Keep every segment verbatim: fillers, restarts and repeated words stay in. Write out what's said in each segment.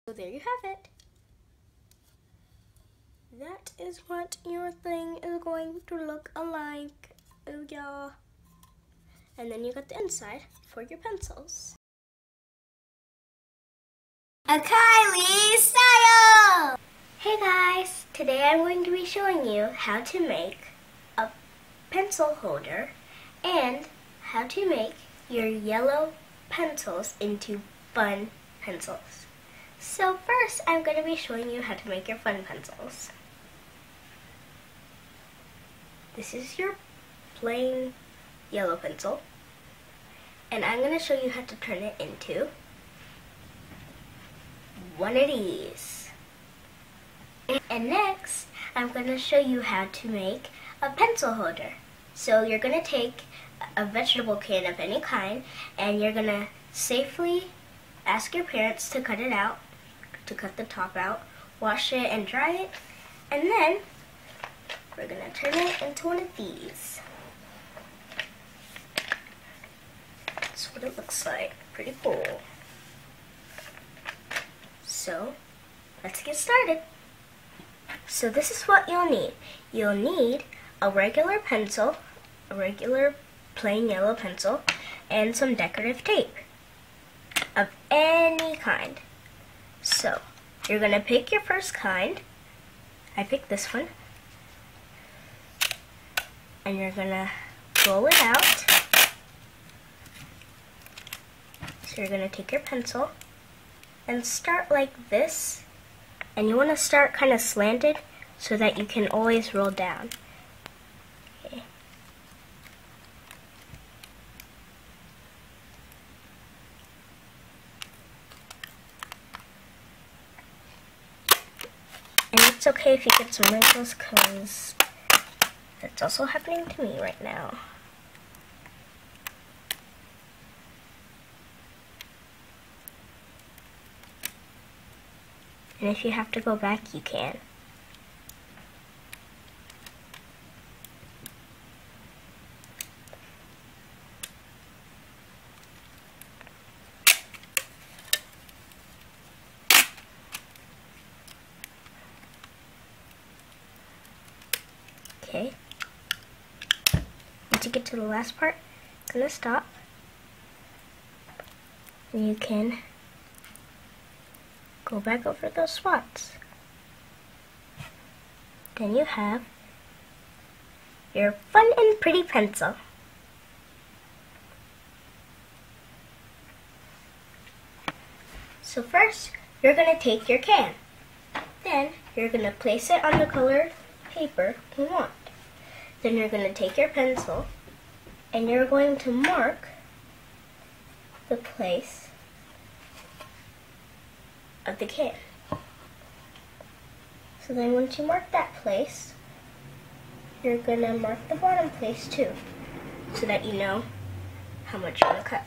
So there you have it. That is what your thing is going to look like. Oh yeah. And then you got the inside for your pencils. A Kylie style! Hey guys, today I'm going to be showing you how to make a pencil holder and how to make your yellow pencils into fun pencils. So first, I'm going to be showing you how to make your fun pencils. This is your plain yellow pencil, and I'm going to show you how to turn it into one of these. And next, I'm going to show you how to make a pencil holder. So you're going to take a vegetable can of any kind, and you're going to safely ask your parents to cut it out, to cut the top out, wash it and dry it, and then we're going to turn it into one of these. That's what it looks like. Pretty cool. So, let's get started. So this is what you'll need. You'll need a regular pencil, a regular plain yellow pencil, and some decorative tape of any kind. So, you're going to pick your first kind. I picked this one. And you're going to roll it out. So you're going to take your pencil and start like this. And you want to start kind of slanted so that you can always roll down. Okay. And it's okay if you get some wrinkles, because that's also happening to me right now. And if you have to go back, you can. Okay. Once you get to the last part, I'm gonna stop. And you can go back over those spots. Then you have your fun and pretty pencil. So first, you're going to take your can. Then you're going to place it on the colored paper you want. Then you're going to take your pencil and you're going to mark the place of the can. So then once you mark that place, you're going to mark the bottom place too, so that you know how much you want to cut.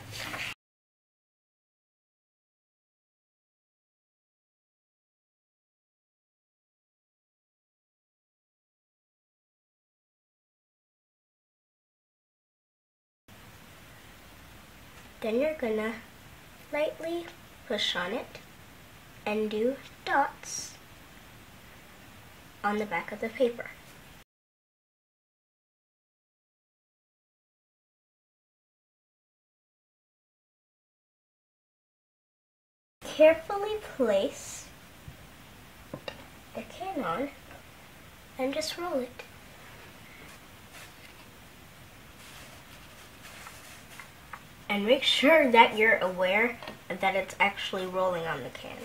Then you're going to lightly push on it and do dots on the back of the paper. Carefully place the can on and just roll it. And make sure that you're aware that it's actually rolling on the can.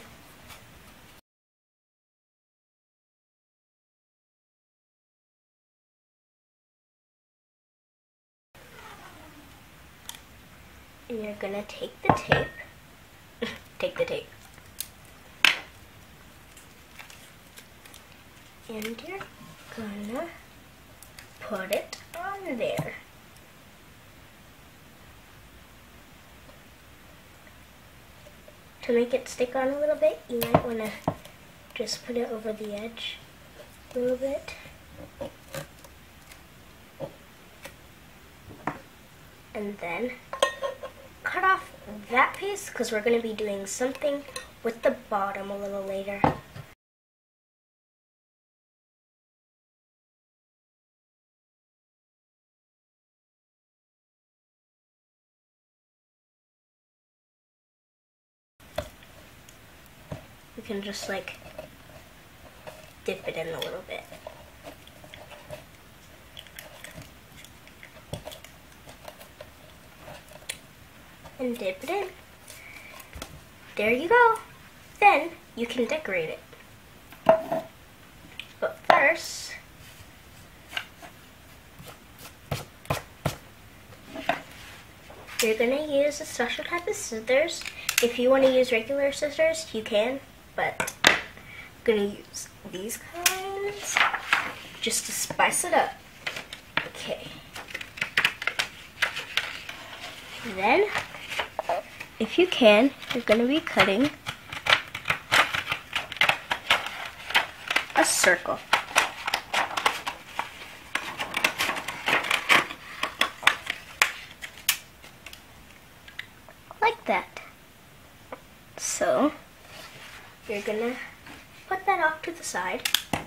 And you're gonna take the tape, take the tape, and you're gonna put it on there. To make it stick on a little bit, you might wanna just put it over the edge a little bit. And then cut off that piece, because we're going to be doing something with the bottom a little later. You can just like dip it in a little bit. And dip it in. There you go. Then you can decorate it. But first, you're gonna use a special type of scissors. If you want to use regular scissors, you can, but I'm gonna use these kinds just to spice it up. Okay. Then, if you can, you're gonna be cutting a circle. Like that. So, you're gonna put that off to the side.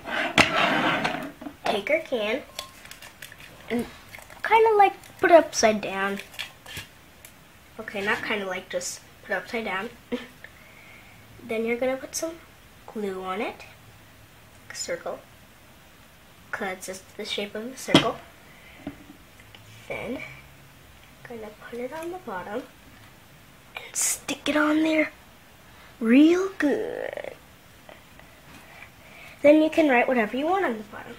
Take your can and kind of like put it upside down. Okay, not kind of like, just put it upside down. Then you're gonna put some glue on it. A circle. Cause it's the shape of a circle. Then, gonna put it on the bottom and stick it on there real good. Then you can write whatever you want on the bottom.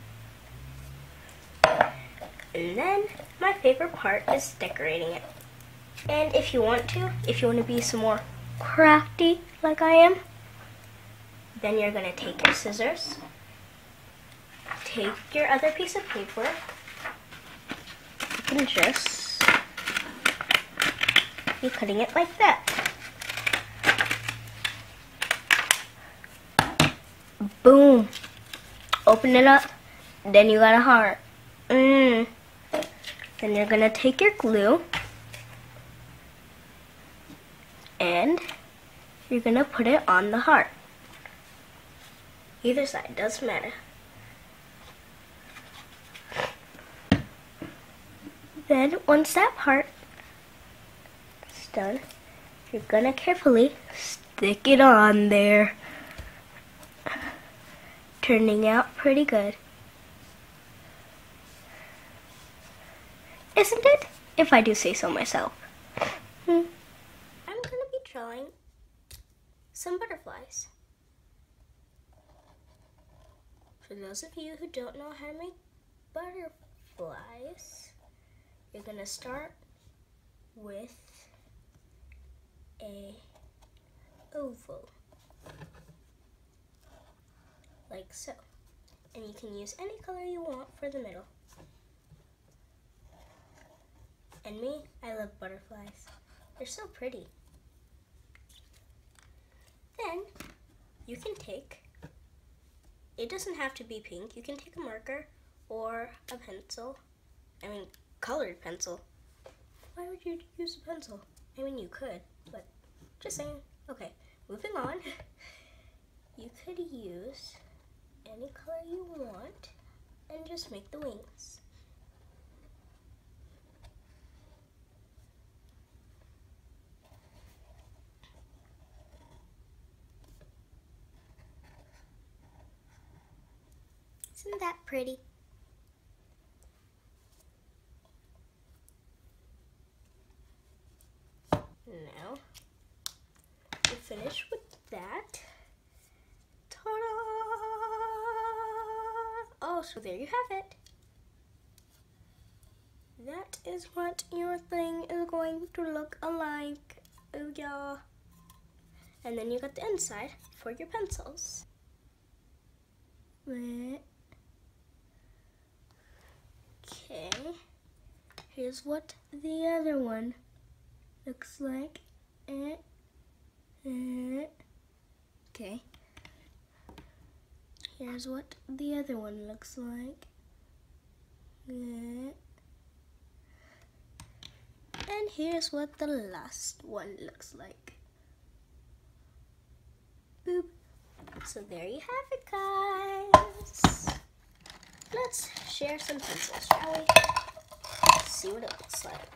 And then, my favorite part is decorating it. And if you want to, if you want to be some more crafty like I am, then you're going to take your scissors, take your other piece of paper, you can just be cutting it like that. Boom. Open it up, then you got a heart. Mm. Then you're going to take your glue, and you're gonna put it on the heart. Either side, doesn't matter. Then, once that part is done, you're gonna carefully stick it on there. Turning out pretty good. Isn't it? If I do say so myself. Hmm. Drawing some butterflies. For those of you who don't know how to make butterflies, you're gonna start with a oval, like so. And you can use any color you want for the middle. And me, I love butterflies. They're so pretty. Then you can take, it doesn't have to be pink, you can take a marker or a pencil, I mean colored pencil. Why would you use a pencil? I mean you could, but just saying. Okay, moving on. You could use any color you want and just make the wings. Isn't that pretty? Now, we finish with that. Ta-da! Oh, so there you have it. That is what your thing is going to look like. Oh yeah. And then you got the inside for your pencils. Okay, here's what the other one looks like. Eh, eh. Okay, here's what the other one looks like. Eh. And here's what the last one looks like. Boop. So there you have it, guys. Let's share some pencils, shall we? Let's see what it looks like.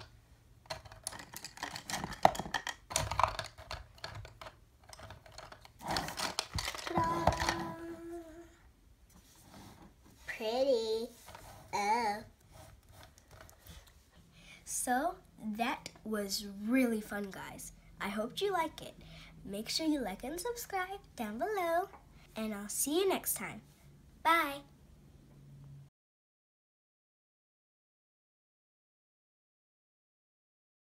Ta-da! Pretty. Oh. So that was really fun, guys. I hope you like it. Make sure you like and subscribe down below, and I'll see you next time. Bye.